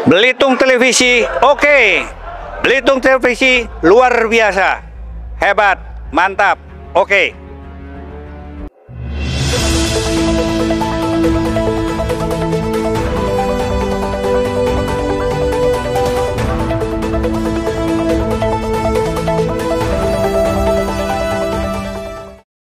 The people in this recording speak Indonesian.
Belitung Televisi, oke. Belitung Televisi luar biasa, hebat, mantap, oke.